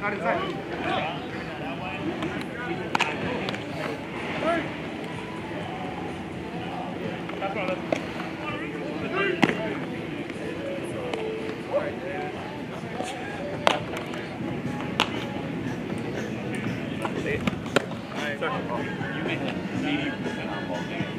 Not inside. That's one of those. You make 80% on ball game.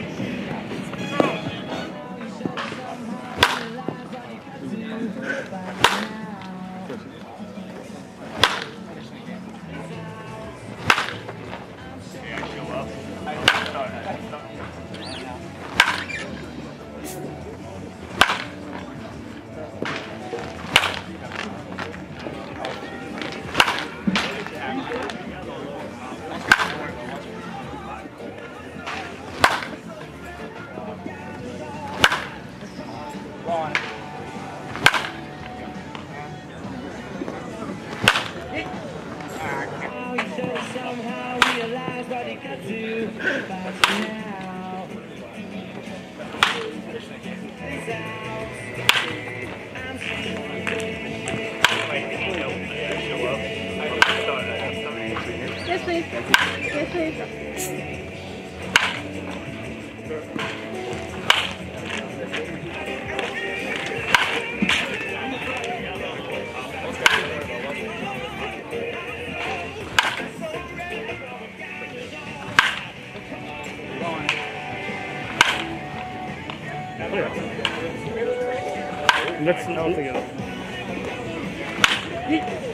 Somehow realize what he got to about now. I'm Yes, please. Yes, please. Let's all together.